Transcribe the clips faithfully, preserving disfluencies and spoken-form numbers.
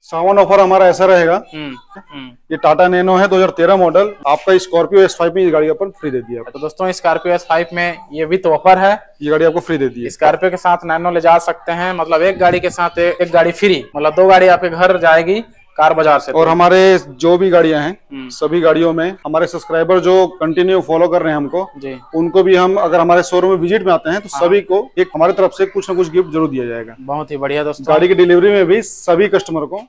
सावन offer हमारा ऐसा रहेगा, ये टाटा नैनो है दो हज़ार तेरह मॉडल, आपका स्कॉर्पियो एस फाइव में ये गाड़ी अपन फ्री दे दी है। तो दोस्तों स्कॉर्पियो एस फाइव में ये भी तो ऑफर है, ये गाड़ी आपको फ्री दे दी है। स्कॉर्पियो के साथ नैनो ले जा सकते हैं, मतलब एक गाड़ी के साथ एक, एक गाड़ी फ्री, मतलब दो गाड़ी आपके घर जाएगी कार बाजार से। और हमारे जो भी गाड़ियां हैं सभी गाड़ियों में हमारे सब्सक्राइबर जो कंटिन्यू फॉलो कर रहे हैं हमको जी, उनको भी हम अगर हमारे शोरूम में विजिट में आते हैं तो हाँ। सभी को एक हमारे तरफ से कुछ ना कुछ गिफ्ट जरूर दिया जाएगा। बहुत ही बढ़िया दोस्तों। गाड़ी की डिलीवरी में भी सभी कस्टमर को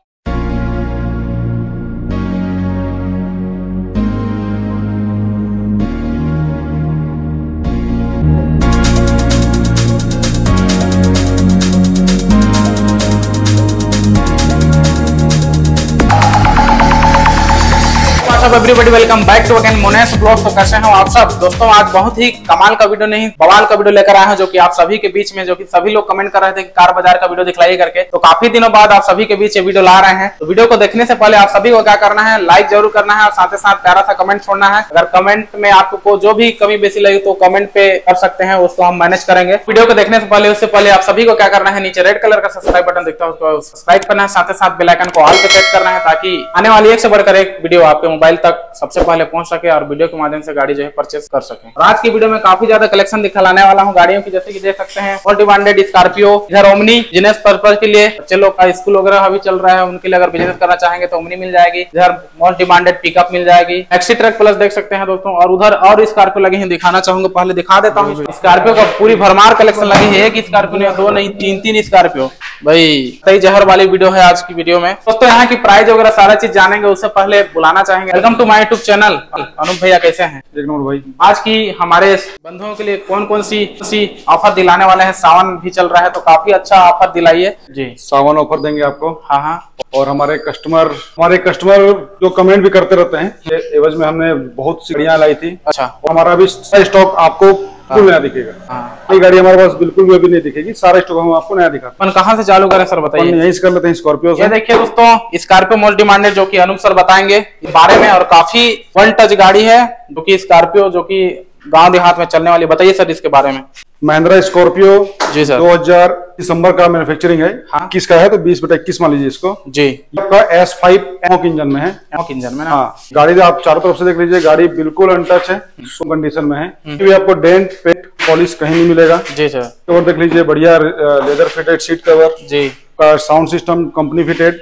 everybody welcome back to again मोनेस ब्लॉग। तो कैसे हो आप सब दोस्तों? आज बहुत ही कमाल का वीडियो नहीं बवाल का वीडियो लेकर आए हैं, जो कि आप सभी के बीच में, जो कि सभी लोग कमेंट कर रहे थे कि कार बाजार का वीडियो दिखलाइए करके, तो काफी दिनों बाद आप सभी के बीच ये वीडियो ला रहे हैं। तो वीडियो को देखने से पहले आप सभी को क्या करना है, लाइक जरूर करना है और साथ ही साथ प्यारा सा कमेंट छोड़ना है। अगर कमेंट में आपको जो भी कमी बेसी लगी तो कमेंट पे कर सकते हैं, उसको हम मैनेज करेंगे। वीडियो को देखने से पहले उससे पहले आप सभी को क्या करना है, नीचे रेड कलर का सब्सक्राइब बटन दिखता है उसको सब्सक्राइब करना है, साथ ही साथ बेल आइकन को ऑल पे सेट करना है, ताकि आने वाली एक से बढ़कर एक वीडियो आपके मोबाइल तक सबसे पहले पहुंच सके और वीडियो के माध्यम से गाड़ी जो है परचेस कर सके। और आज की वीडियो में काफी ज्यादा कलेक्शन दिखाने वाला हूं गाड़ियों की, जैसे कि देख सकते हैं मोस्ट डिमांडेड स्कॉर्पियो, इधर ओमनी बिजनेस पर्पज के लिए, बच्चे लोग का स्कूल वगैरह अभी चल रहा है उनके लिए अगर बिजनेस करना चाहेंगे तो ओमनी मिल जाएगी। इधर मोस्ट डिमांडेड पिकअप मिल जाएगी, एक्सी ट्रक प्लस देख सकते हैं दोस्तों। और उधर और स्कॉर्पियो लगी है, दिखाना चाहूंगा, पहले दिखा देता हूँ। स्कॉर्पियो का पूरी भरमार कलेक्शन लगी है, एक स्कॉर्पियो नहीं, दो नहीं, तीन तीन स्कॉर्पियो भाई, सही जहर वाली वीडियो है आज की वीडियो में दोस्तों। यहाँ की प्राइस वगैरह सारा चीज जानेंगे, उससे पहले बुलाना चाहेंगे welcome to my YouTube channel. Anoop भैया कैसे हैं? एक नंबर भाई। आज की हमारे बंधुओं के लिए कौन कौन सी सी ऑफर दिलाने वाले हैं? सावन भी चल रहा है तो काफी अच्छा ऑफर दिलाइए जी। सावन ऑफर देंगे आपको। हाँ हाँ। और हमारे कस्टमर हमारे कस्टमर जो कमेंट भी करते रहते हैं, ये एवज में हमने बहुत सी गाड़ियां लाई थी। अच्छा। और हमारा भी स्टॉक आपको बिल्कुल नया दिखेगा। हाँ। ये गाड़ी हमारे पास बिल्कुल भी अभी नहीं दिखेगी, सारा स्टॉक हम आपको नया दिखाते हैं। कहाँ से चालू करें सर, बताइए? यहीं से कर लेते हैं स्कॉर्पियो से। ये देखिए दोस्तों स्कॉर्पियो मोस्ट डिमांडेड, जो कि अनूप सर बताएंगे इस बारे में, और काफी वन टच गाड़ी है जो कि स्कॉर्पियो, जो कि गांव देहात में चलने वाली। बताइए सर इसके बारे में। महिंद्रा स्कॉर्पियो जी सर, दो हज़ार दिसंबर का मैन्युफैक्चरिंग है। हाँ। किसका है तो बीस बटा इक्कीस मान लीजिए इसको जी। आपका एस फाइव एमोक इंजन में है, एमोक इंजन में ना। हाँ। गाड़ी आप चारों तरफ से देख लीजिए, गाड़ी बिल्कुल अनटच है, कंडीशन में है, भी आपको डेंट पेंट पॉलिश कहीं नहीं मिलेगा जी सर। कवर देख लीजिए, बढ़िया लेदर फिटेड सीट कवर जी, sound system company fitted,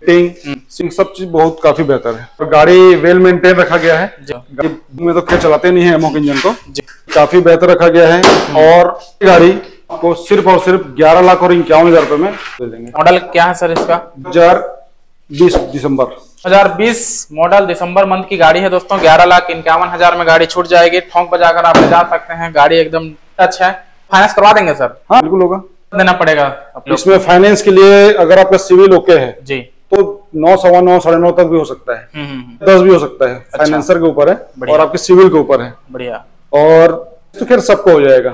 fitting सब चीज बहुत काफी बेहतर है। और गाड़ी वेल मेंटेन रखा गया है, गाड़ी में तो क्या चलाते नहीं है एमोक इंजन को, काफी बेहतर रखा गया है। और गाड़ी आपको सिर्फ और सिर्फ ग्यारह लाख और इक्यावन हजार रुपए में दे देंगे। मॉडल क्या है सर इसका? दो हजार बीस दिसंबर दो हजार बीस मॉडल दिसंबर मंथ की गाड़ी है दोस्तों। ग्यारह लाख इक्यावन हजार में गाड़ी छूट जाएगी, ठोंक बजाकर आप ले जा सकते हैं। गाड़ी एकदम टच है, फाइनेंस करवा देंगे सर? हाँ बिल्कुल होगा, देना पड़ेगा इसमें फाइनेंस के लिए। अगर आपका सिविल ओके है जी तो नौ सवा नौ साढ़े नौ तक भी हो सकता है, दस भी हो सकता है, अच्छा। फाइनेंसर के ऊपर है और आपके सिविल के ऊपर है। बढ़िया। और तो खैर सबको हो जाएगा,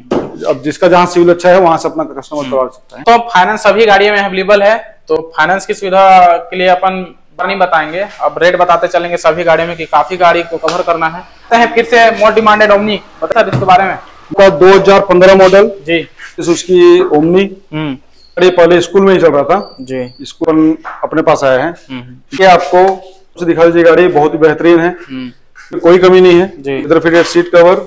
अब जिसका जहाँ सिविल अच्छा है वहां से अपना कस्टमर करवा सकता है। तो फाइनेंस सभी गाड़ियों में अवेलेबल है, तो फाइनेंस की सुविधा के लिए अपन नहीं बताएंगे, अब रेट बताते चलेंगे सभी गाड़ियों में कि काफी गाड़ी को कवर करना है। तो फिर से मोस्ट डिमांडेड ओमनी, बता सर इसके बारे में। दो हजार पंद्रह मॉडल जी, उसकी ओमनी गाड़ी पहले स्कूल में ही चल रहा था जी, स्कूल अपने पास आया है। ये आपको दिखा दीजिए, गाड़ी बहुत ही बेहतरीन है, कोई कमी नहीं है। इधर फिटेड सीट कवर,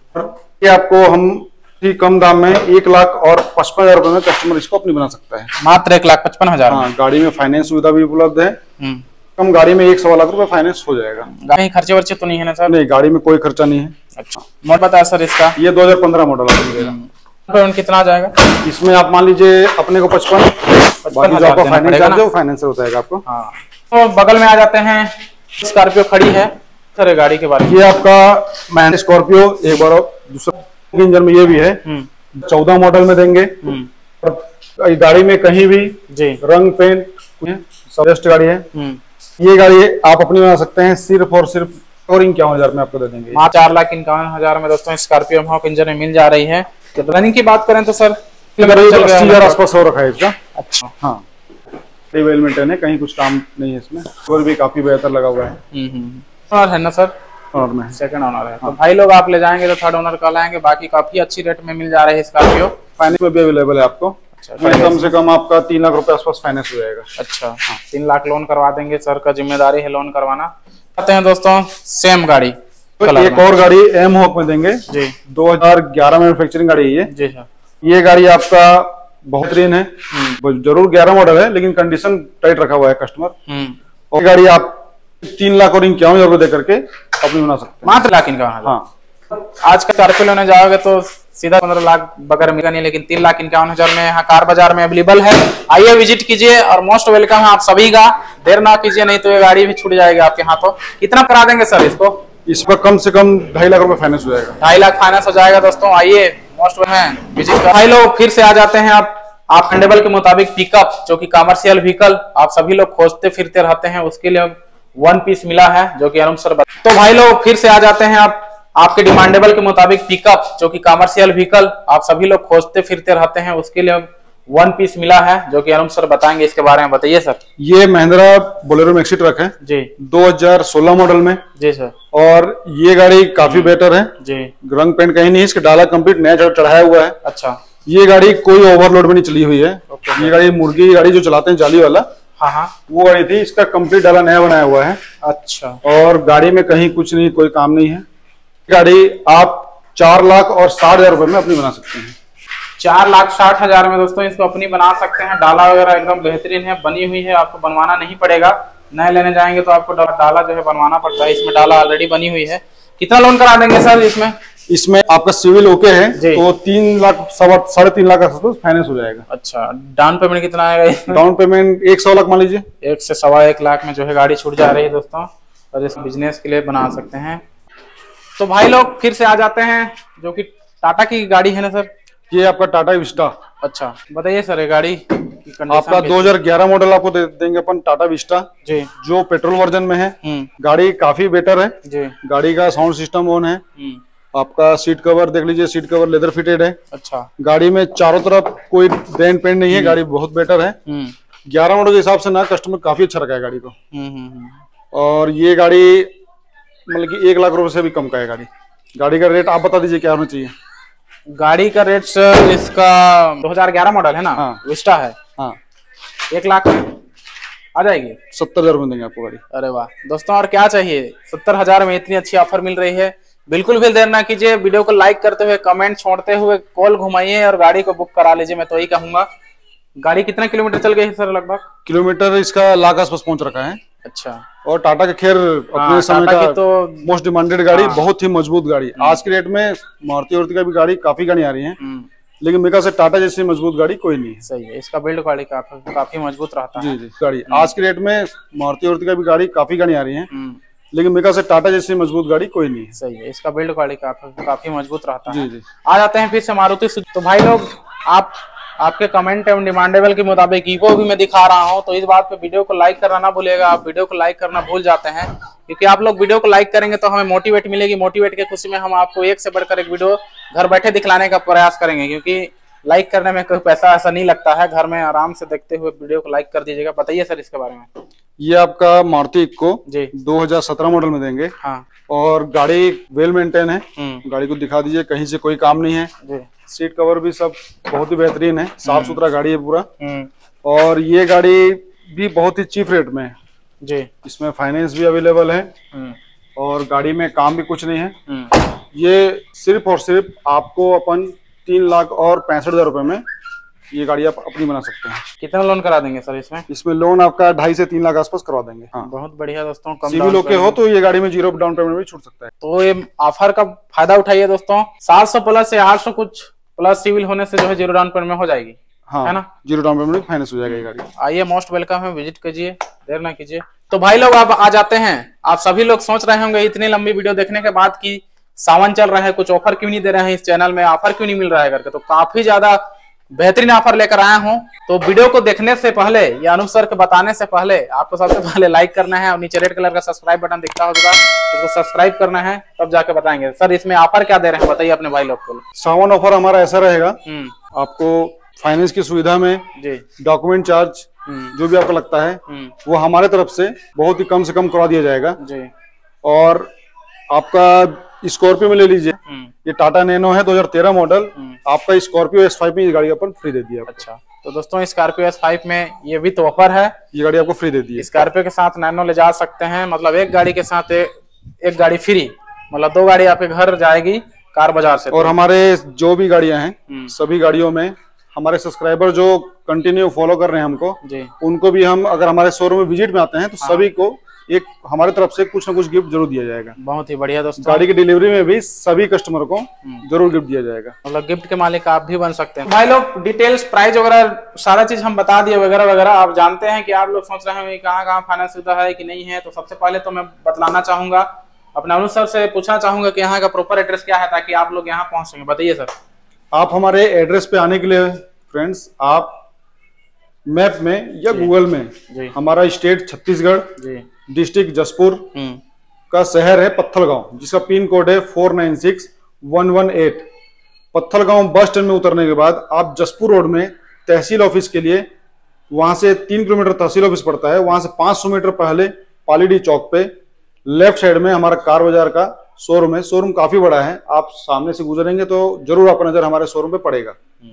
ये आपको हम कम दाम में एक लाख और पचपन हजार रुपए में कस्टमर इसको अपनी बना सकता है, मात्र एक लाख पचपन हजार। हाँ, गाड़ी में फाइनेंस सुविधा भी उपलब्ध है, कम गाड़ी में एक सवा लाख रुपए फाइनेंस हो जाएगा। कहीं खर्चे वर्चे तो नहीं है ना सर? नहीं, गाड़ी में कोई खर्चा नहीं है। अच्छा, मॉडल बताया सर इसका? ये दो हजार पंद्रह मॉडल आपको कितना आ जाएगा इसमें? आप मान लीजिए अपने को पचपन, बाकी जो आपका फाइनेंस चार्ज है वो फाइनेंस हो जाएगा आपको। हाँ। तो बगल में आ जाते हैं, स्कॉर्पियो खड़ी है सर, गाड़ी के बारे में। ये आपका महिंद्रा स्कॉर्पियो एक बार दूसरा इंजन में ये भी है, चौदह मॉडल में देंगे। और गाड़ी में कहीं भी जी रंग पेंट बेस्ट गाड़ी है। ये गाड़ी आप अपनी बना सकते हैं सिर्फ और सिर्फ और इक्यावन हजार में आपको दे देंगे। हाँ, चार लाख इक्यावन हजार में दोस्तों स्कॉर्पियो एमोक इंजन में मिल जा रही है। रनिंग की बात करें तो सर अस्सी हजार आसपास हो रखा है इसका। अच्छा। हाँ, वेल मेंटेन है, कहीं कुछ काम नहीं है इसमें, और भी काफी बेहतर लगा हुआ है। और है ना सर? ऑनर में सेकंड ऑनर है। हाँ। तो भाई लोग आप ले जाएंगे तो थर्ड ऑनर का लाएंगे, बाकी काफी अच्छी रेट में मिल जा रहे हैं स्कॉर्पियो। फाइनेंस में भी अवेलेबल है आपको। कम से कम आपका तीन लाख रुपए आसपास फाइनेंस हो जाएगा। अच्छा, हाँ, तीन लाख लोन करवा देंगे, सर का जिम्मेदारी है लोन करवाना। आते हैं दोस्तों सेम गाड़ी, तो एक और गाड़ी एम हॉक में देंगे जी। दो हज़ार ग्यारह मैन्युफैक्चरिंग गाड़ी है जी सर। ये गाड़ी आपका बेहतरीन है, जरूर ग्यारह मॉडल है लेकिन कंडीशन टाइट रखा हुआ है कस्टमर। और गाड़ी आप तीन लाख और इक्यावन हजार रुपए दे करके अपनी बना सकते हैं, मात्र लाख इनका। हाँ, आज का कार पे लेने जाओगे तो सीधा पंद्रह लाख बगैर मिलेगा नहीं, लेकिन तीन लाख इक्यावन हजार में यहाँ कार बाजार में अवेलेबल है। आइए विजिट कीजिए और मोस्ट वेलकम है आप सभी का। देर ना कीजिए नहीं तो ये गाड़ी भी छूट जाएगी आपके हाथों। कितना करा देंगे सर इसको? इस पर कम से कम ढाई लाख रुपए फाइनेंस हो जाएगा। ढाई लाख फाइनेंस हो जाएगा दोस्तों। आइए मोस्ट है विजिट कर। भाई लोग फिर से आ जाते हैं आप आप कंडेबल के मुताबिक पिकअप जो कि कमर्शियल व्हीकल आप सभी लोग खोजते फिरते रहते हैं, उसके लिए वन पीस मिला है जो कि अनुप सर। तो भाई लोग फिर से आ जाते हैं आप आपके डिमांडेबल के मुताबिक पिकअप जो कि कमर्शियल व्हीकल आप सभी लोग खोजते फिरते रहते हैं, उसके लिए वन पीस मिला है जो कि अनुप सर बताएंगे इसके बारे में। बताइए सर। ये महिंद्रा बोलेरो मैक्सी ट्रक है जी, दो हज़ार सोलह मॉडल में जी सर। और ये गाड़ी काफी बेटर है जी, रंग पेंट कहीं नहीं, इसका डाला कंप्लीट नया चढ़ाया हुआ है। अच्छा, ये गाड़ी कोई ओवरलोड में नहीं चली हुई है। ये गाड़ी मुर्गी गाड़ी जो चलाते हैं जाली वाला, हाँ हाँ, वो गाड़ी थी। इसका कंप्लीट डाला नया बनाया हुआ है। अच्छा, और गाड़ी में कहीं कुछ नहीं, कोई काम नहीं है। गाड़ी आप चार लाख और साठ हजार रुपए में अपनी बना सकते हैं। चार लाख साठ हजार में दोस्तों इसको अपनी बना सकते हैं। डाला वगैरह एकदम बेहतरीन है, बनी हुई है, आपको बनवाना नहीं पड़ेगा। नए लेने जाएंगे तो आपको डाला जो है बनवाना पड़ता है, इसमें डाला ऑलरेडी बनी हुई है। कितना लोन करा देंगे सर इसमें? इसमें आपका सिविल ओके है तो तीन लाख सवा साढ़े तीन लाख का फाइनेंस हो जाएगा। अच्छा, डाउन पेमेंट कितना आएगा? डाउन पेमेंट एक सौ लाख मान लीजिए, एक से सवा एक लाख में जो है गाड़ी छूट जा रही है दोस्तों, और इस बिजनेस के लिए बना सकते हैं। तो भाई लोग फिर से आ जाते हैं जो कि टाटा की गाड़ी है ना सर, ये आपका टाटा विस्टा। अच्छा, बताइए सर ये गाड़ी आपका दो हज़ार ग्यारह मॉडल आपको दे देंगे अपन टाटा विस्टा जी, जो पेट्रोल वर्जन में है। गाड़ी काफी बेटर है जी, गाड़ी का साउंड सिस्टम ऑन है, आपका सीट कवर देख लीजिए, सीट कवर लेदर फिटेड है। अच्छा, गाड़ी में चारों तरफ कोई डेंट पेंट नहीं है, गाड़ी बहुत बेटर है। ग्यारह मॉडल के हिसाब से ना कस्टमर काफी अच्छा रखा है गाड़ी को। और ये गाड़ी मतलब कि एक लाख रुपए से भी कम का है गाड़ी। गाड़ी का रेट आप बता दीजिए क्या होना चाहिए? गाड़ी का रेट सर इसका दो हज़ार ग्यारह मॉडल है ना, हाँ, विस्टा है, हाँ, एक लाख में आ जाएगी। सत्तर हजार में देंगे आपको गाड़ी। अरे वाह दोस्तों, और क्या चाहिए? सत्तर हजार में इतनी अच्छी ऑफर मिल रही है। बिल्कुल भी देर ना कीजिए, वीडियो को लाइक करते हुए, कमेंट छोड़ते हुए कॉल घुमाइए और गाड़ी को बुक करा लीजिए। मैं तो यही कहूंगा। गाड़ी कितना किलोमीटर चल गई है सर? लगभग किलोमीटर इसका लाख आसपास पहुंच रखा है। अच्छा, और टाटा के खैर अपने समय का तो मोस्ट डिमांडेड गाड़ी, हाँ, बहुत ही मजबूत गाड़ी। आज की रेट में मारुति उर्ति का भी गाड़ी काफी गाड़ी आ रही है, लेकिन मेरे ख्याल से टाटा जैसी मजबूत गाड़ी कोई नहीं है। सही है, इसका बिल्ड क्वालिटी काफी काफी मजबूत रहता है। जी जी, गाड़ी आज की रेट में मारुति उर्ति का भी गाड़ी काफी गाड़ी आ रही है, लेकिन मेरे ख्याल से टाटा जैसी मजबूत गाड़ी कोई नहीं है। सही है, इसका बिल्ड क्वालिटी काफी काफी मजबूत रहता है। जी जी, आ जाते हैं फिर से मारुति। तो भाई लोग आप आपके कमेंट एवं डिमांडेबल के मुताबिक ईको भी मैं दिखा रहा हूं, तो इस बात पे वीडियो को लाइक करना ना भूलिएगा। आप वीडियो को लाइक करना भूल जाते हैं, क्योंकि आप लोग वीडियो को लाइक करेंगे तो हमें मोटिवेट मिलेगी। मोटिवेट के खुशी में हम आपको एक से बढ़कर एक वीडियो घर बैठे दिखलाने का प्रयास करेंगे, क्योंकि लाइक करने में कोई पैसा ऐसा नहीं लगता है। घर में आराम से देखते हुए वीडियो को लाइक कर दीजिएगा। बताइए सर इसके बारे में। ये आपका मारुति इक्को जी, दो हज़ार सत्रह मॉडल में देंगे, हाँ, और गाड़ी वेल मेंटेन है। गाड़ी को दिखा दीजिए, कहीं से कोई काम नहीं है जी। सीट कवर भी सब बहुत ही बेहतरीन है, साफ सुथरा गाड़ी है पूरा। और ये गाड़ी भी बहुत ही चीप रेट में है जी, इसमें फाइनेंस भी अवेलेबल है, और गाड़ी में काम भी कुछ नहीं है। ये सिर्फ और सिर्फ आपको अपन तीन लाख और पैंसठ हजार रुपए में ये गाड़ी आप अपनी बना सकते हैं। कितना लोन करा देंगे सर इसमें? इसमें लोन आपका ढाई से तीन लाख आसपास करवा देंगे। हाँ, बहुत बढ़िया दोस्तों। कम सिविल ओके हो तो ये गाड़ी में जीरो डाउन पेमेंट भी छूट सकता है। तो ये ऑफर का फायदा उठाइए दोस्तों। सात सौ प्लस से आठ सौ कुछ प्लस सिविल होने से जो है जीरो डाउन पेमेंट में हो जाएगी, हाँ, है ना, जीरो डाउन पेमेंट फाइनेंस हो जाएगा ये गाड़ी। आइए मोस्ट वेलकम है, विजिट कीजिए, देर ना कीजिए। तो भाई लोग आप आ जाते हैं। आप सभी लोग सोच रहे होंगे इतनी लंबी वीडियो देखने के बाद की सावन चल रहा है, कुछ ऑफर क्यों नहीं दे रहे हैं इस चैनल में, ऑफर क्यों नहीं मिल रहा है करके। तो काफी ज्यादा बेहतरीन ऑफर लेकर आया हूं। तो वीडियो को देखने से पहले या अनुप सर के बताने से पहले आपको सबसे पहले लाइक करना है, और नीचे रेड कलर का सब्सक्राइब बटन दिखता होगा, इसको सब्सक्राइब करना है, तब जाके बताएंगे। सर इसमें ऑफर क्या दे रहे हैं बताइए अपने भाई लोग को। सावन ऑफर हमारा ऐसा रहेगा, आपको फाइनेंस की सुविधा में डॉक्यूमेंट चार्ज जो भी आपको लगता है वो हमारे तरफ से बहुत ही कम से कम करवा दिया जाएगा जी। और आपका स्कॉर्पियो में ले लीजिए ये टाटा नैनो है दो हजार तेरह मॉडल। आपका स्कॉर्पियो एस फाइव में ये गाड़ी अपन फ्री दे दी है। अच्छा, तो दोस्तों स्कॉर्पियो एस फाइव में ये भी तो ऑफर है, ये गाड़ी आपको फ्री दे दी है। स्कॉर्पियो के साथ नैनो ले जा सकते हैं, मतलब एक गाड़ी के साथ एक, एक गाड़ी फ्री, मतलब दो गाड़ी आपके घर जाएगी कार बाजार से। और हमारे जो भी गाड़ियां हैं सभी गाड़ियों में हमारे सब्सक्राइबर जो कंटिन्यू फॉलो कर रहे हैं हमको जी, उनको भी हम अगर हमारे शोरूम में विजिट में आते हैं तो हाँ। सभी को एक हमारे तरफ से कुछ ना कुछ गिफ्ट जरूर दिया जाएगा। बहुत ही बढ़िया दोस्तों, गाड़ी की डिलीवरी में भी सभी कस्टमर को जरूर गिफ्ट दिया जाएगा, मतलब गिफ्ट के मालिक आप भी बन सकते हैं। भाई लोग डिटेल्स प्राइस वगैरह सारा चीज हम बता दिए वगैरह वगैरह। आप जानते हैं कि आप लोग सोच रहे हैं कहाँ कहाँ फाइनेंस सुविधा है कि नहीं है, तो सबसे पहले तो मैं बतलाना चाहूंगा, अपने अनुज सर से पूछना चाहूंगा कि यहाँ का प्रॉपर एड्रेस क्या है ताकि आप लोग यहाँ पहुंच सकें। बताइए सर। आप हमारे एड्रेस पे आने के लिए फ्रेंड्स आप मैप में या गूगल में जी। हमारा स्टेट छत्तीसगढ़, डिस्ट्रिक्ट जसपुर का शहर है पत्थलगांव, जिसका पिन कोड है four nine six one one eight. Pathalgaon bus stand में उतरने के बाद आप जसपुर रोड में तहसील ऑफिस के लिए, वहां से तीन किलोमीटर तहसील ऑफिस पड़ता है, वहां से पांच सौ मीटर पहले पालीडी चौक पे लेफ्ट साइड में हमारा कार बाजार का शोरूम है। शोरूम काफी बड़ा है, आप सामने से गुजरेंगे तो जरूर आपका नजर हमारे शोरूम पे पड़ेगा।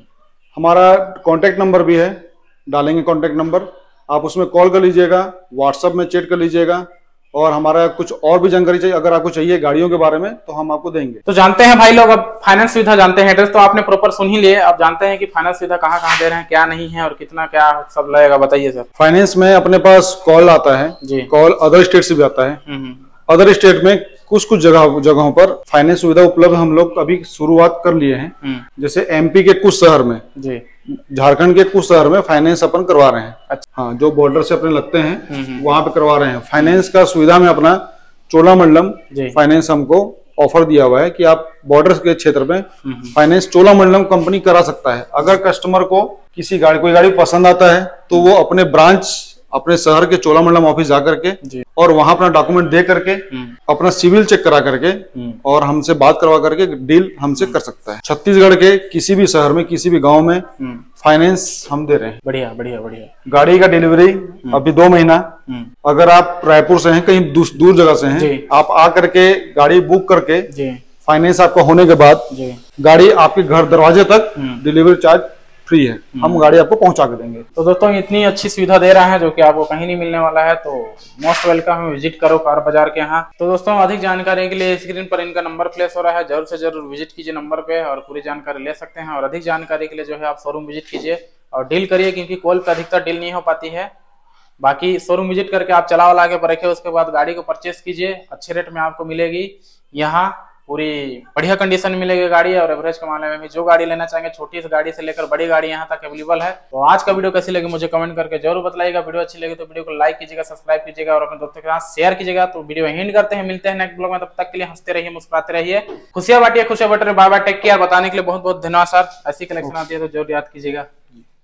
हमारा कॉन्टेक्ट नंबर भी है, डालेंगे कॉन्टेक्ट नंबर, आप उसमें कॉल कर लीजिएगा, व्हाट्सएप में चैट कर लीजिएगा, और हमारा कुछ और भी जानकारी चाहिए अगर आपको चाहिए गाड़ियों के बारे में तो हम आपको देंगे। तो जानते हैं भाई लोग, अब फाइनेंस सुविधा जानते हैं, एड्रेस तो आपने प्रॉपर सुन ही लिए, अब जानते हैं कि फाइनेंस सुविधा कहाँ कहाँ दे रहे हैं, क्या नहीं है और कितना क्या सब लगेगा। बताइए सर। फाइनेंस में अपने पास कॉल आता है जी, कॉल अदर स्टेट से भी आता है। अदर स्टेट में कुछ कुछ जगह जगहों पर फाइनेंस सुविधा उपलब्ध हम लोग अभी शुरुआत कर लिए हैं, जैसे एमपी के कुछ शहर में जी, झारखंड के कुछ शहर में फाइनेंस अपन करवा रहे हैं। अच्छा। हाँ, जो बॉर्डर से अपने लगते हैं वहां पे करवा रहे हैं फाइनेंस का सुविधा में। अपना चोलामंडलम फाइनेंस हमको ऑफर दिया हुआ है कि आप बॉर्डर के क्षेत्र में फाइनेंस चोलामंडलम कंपनी करा सकता है। अगर कस्टमर को किसी गाड़ी कोई गाड़ी पसंद आता है तो वो अपने ब्रांच अपने शहर के चोलामंडलम ऑफिस जा करके और वहां अपना डॉक्यूमेंट दे करके अपना सिविल चेक करा करके और हमसे बात करवा करके डील हमसे कर सकता है। छत्तीसगढ़ के किसी भी शहर में किसी भी गांव में फाइनेंस हम दे रहे हैं। बढ़िया बढ़िया बढ़िया। गाड़ी का डिलीवरी अभी दो महीना, अगर आप रायपुर से हैं, कहीं दूर जगह से हैं, आप आ करके गाड़ी बुक करके फाइनेंस आपका होने के बाद गाड़ी आपके घर दरवाजे तक डिलीवरी चार्ज फ्री है, हम गाड़ी आपको पहुंचा के देंगे। तो दोस्तों इतनी अच्छी सुविधा दे रहा है जो कि आपको कहीं नहीं मिलने वाला है, तो मोस्ट वेलकम, विजिट करो कार बाजार के यहाँ। तो दोस्तों अधिक जानकारी के लिए स्क्रीन पर इनका नंबर प्लेस हो रहा है, जरूर से जरूर विजिट कीजिए नंबर पे और पूरी जानकारी ले सकते हैं। और अधिक जानकारी के लिए जो है आप शोरूम विजिट कीजिए और डील करिए, क्योंकि कॉल पे अधिकतर डील नहीं हो पाती है। बाकी शोरूम विजिट करके आप चला वाला के परखे, उसके बाद गाड़ी को परचेस कीजिए, अच्छे रेट में आपको मिलेगी। यहाँ पूरी बढ़िया कंडीशन में मिलेगी गाड़ी, और एवरेज के मामले में भी जो गाड़ी लेना चाहेंगे छोटी सी गाड़ी से लेकर बड़ी गाड़ी यहाँ तक अवेलेबल है। तो आज का वीडियो कैसी लगी मुझे कमेंट करके जरूर बताइएगा। वीडियो अच्छी लगी तो वीडियो को लाइक कीजिएगा, सब्सक्राइब कीजिएगा और अपने दोस्तों के साथ शेयर कीजिएगा। तो वीडियो एंड करते हैं, मिलते हैं नेक्स्ट ब्लॉग में, तब तक के लिए हंसते रहिए, मुस्कुराते रहिए, खुशियां बांटिए, खुशियां बट रहे। Bye bye, take care. बताने के लिए बहुत बहुत धन्यवाद सर। ऐसी कलेक्शन आती है तो जरूर याद कीजिएगा।